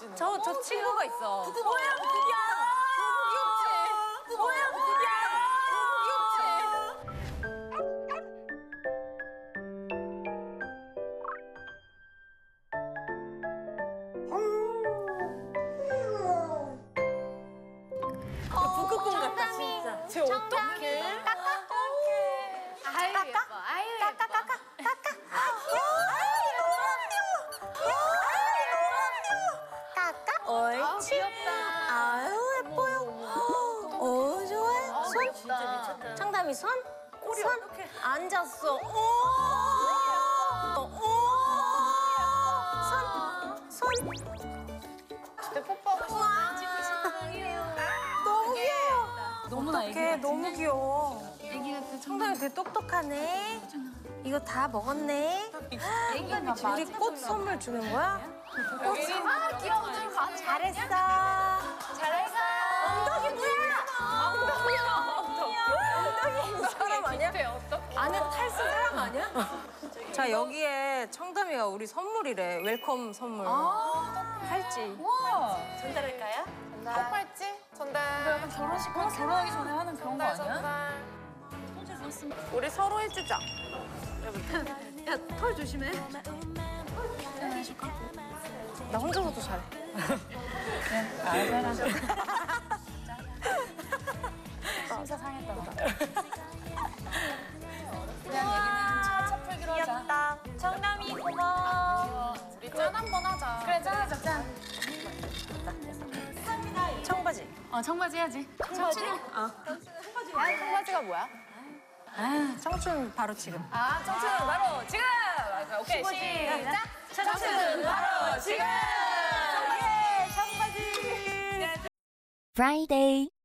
저 친구가 있어. 뭐야, 그게? 뭐야, 그게? 북극곰 같다, 진짜. 쟤 어떡해? 아유 예뻐. 아유 예뻐. 옳지. 귀엽다. 아유, 예뻐요. 어, 좋아요. 손. 진짜 미쳤다. 청담이 손. 꼬리 손. 어떡해. 앉았어. 오. 손. 내 뽀뽀하고 싶어. 너무 귀여워. 너무나 어떡해, 너무 귀여워. 애기가 그 청담이 되게 똑똑하네. 이거 다 먹었네. 우리 꽃 선물 주는 거야? 아 귀여워. 잘했어. 잘했어. 엉덩이 뭐야? 엉덩이 사람 아니야? 안에 탈수 사람 아니야? 자, 여기에 청담이가 우리 선물이래. 웰컴 선물. 팔찌. 전달할까요? 뽀뽀했지? 전달. 결혼식 결혼하기 전에 하는 그런 거 아니야? 우리 서로 해주자. 야, 털 조심해. 나 혼자서도 잘해. 알아서 심사 상했다 보다. 그냥 얘기는 차차 풀기로 하자. 귀엽다. 청담이 고마워. 우리 짠 한번 하자. 그래, 짠하자, 짠. 청바지. 청바지 해야지. 청바지? 청바지가 뭐야? 아, 청춘 바로 지금. 청춘 바로 지금. 오케이 시작. 청춘 바로 지금. 청바지. Friday.